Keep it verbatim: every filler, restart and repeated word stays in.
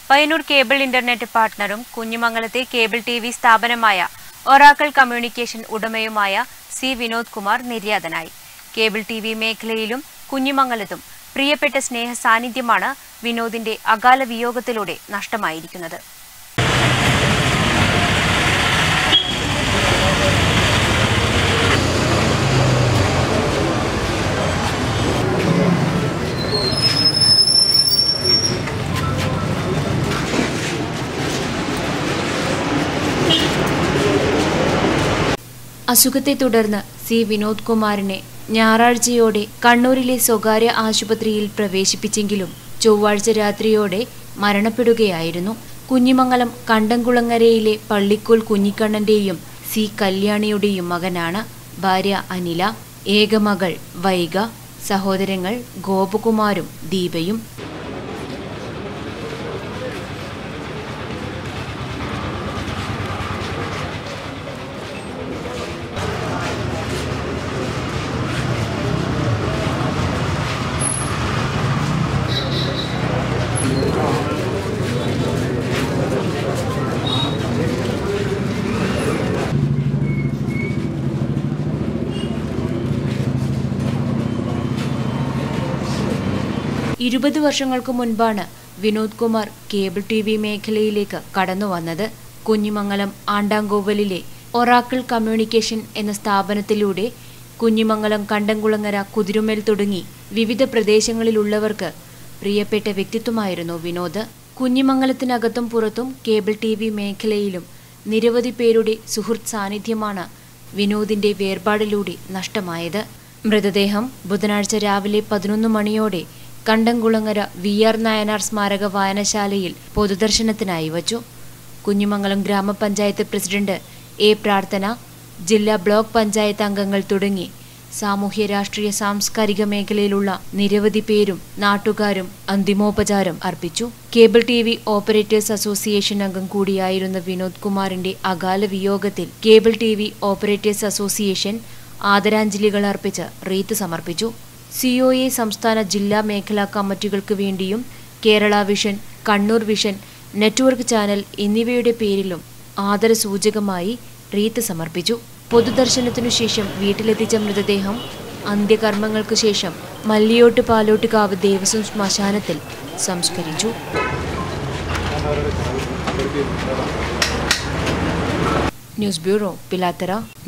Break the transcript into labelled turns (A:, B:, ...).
A: Payyanur Cable Internet Partnerum, Kunjimangalate Cable T V Sthapanamaya, Oracle Communication Udamayumaya, C. Vinod Kumar Niryadanai. Cable T V Mekhalayilum, Kunjimangalathum, Priyapetta Sneha Sanidhyamana, Vinodinte Agala Viyogathilude Nashtamayirikkunnathu. അസുഖത്തെ തുടർന്ന് C Vinod കുമാറിനെ ഞായറാഴ്ചയോടെ കണ്ണൂരിലെ സ്വകാര്യ ആശുപത്രിയിൽ പ്രവേശിപ്പിച്ചെങ്കിലും ചൊവ്വാഴ്ച രാത്രിയോടെ മരണപ്പെടുകയായിരുന്നു. Kunhimangalam കണ്ടംകുളങ്ങരയിലെ പള്ളിക്കോൽ കുഞ്ഞിക്കണ്ണന്റെയും C കല്യാണിയുടെയും മകനാണ്. ഭാര്യ അനില, ഏകമകൾ വൈഗ, സഹോദരങ്ങൾ ഗോപകുമാരും ദീപയും. ഇരുപത് വർഷങ്ങൾക്ക് മുൻപാണ് Vinod Kumar cable T V മേഖലയിലേക്ക് കടന്നു വന്നത്. കുഞ്ഞിമംഗലം ആണ്ടാങ്കോവലിലെ ഒറാക്കിൾ കമ്മ്യൂണിക്കേഷൻ എന്ന സ്ഥാപനത്തിലൂടെ കുഞ്ഞിമംഗലം കണ്ടംകുളങ്ങര കുതിരുമേൽ തുടങ്ങി വിവിധ പ്രദേശങ്ങളിലുള്ളവർക്ക് പ്രിയപ്പെട്ട വ്യക്തിത്വമായിരുന്നു വിനോദ്. കുഞ്ഞിമംഗലത്തിനകത്തും പുറത്തും കേബിൾ ടി വി മേഖലയിലും നിരവധി പേരുടെ സുഹൃത്ത് സാന്നിധ്യമാണ് വിനോദിന്റെ വേർപാടിലൂടെ നഷ്ടമായത്. മൃതദേഹം ബുധനാഴ്ച രാവിലെ പതിനൊന്ന് മണിയോടെ കണ്ടംകുളങ്ങര വി ആർ നായനാർ സ്മാരക വായനശാലയിൽ പൊതുദർശനത്തിനായി വച്ചു. കുഞ്ഞിമംഗലം ഗ്രാമപഞ്ചായത്ത് പ്രസിഡന്റ് എ പ്രാർത്ഥന, ജില്ലാ ബ്ലോക്ക് പഞ്ചായത്ത് അംഗങ്ങൾ തുടങ്ങി സാമൂഹ്യ രാഷ്ട്രീയ സാംസ്കാരിക മേഖലയിലുള്ള നിരവധി പേരും നാട്ടുകാരും അന്തിമോപചാരം അർപ്പിച്ചു. Cable T V operators association അംഗം കൂടിയായിരുന്ന വിനോദ് കുമാറിന്റെ അകാല വിയോഗത്തിൽ cable T V operators association ആദരാഞ്ജലികൾ അർപ്പിച്ച് റീത്ത് സമർപ്പിച്ചു. സി ഒ എ സംസ്ഥാന ജില്ലാ മേഖലാ കമ്മിറ്റികൾക്ക് വേണ്ടിയും Kerala vision, Kannur vision, network channel എന്നിവയുടെ പേരിലും ആദരസൂചകമായി റീത്ത് സമർപ്പിച്ചു. പൊതുദർശനത്തിനു ശേഷം വീട്ടിലെത്തിച്ച മൃതദേഹം അന്ത്യകർമ്മങ്ങൾക്ക് ശേഷം മല്ലിയോട്ട് പാലോട്ടുകാവ് ദേവസ്വം ശ്മശാനത്തിൽ സംസ്കരിച്ചു. News bureau, Pilathara.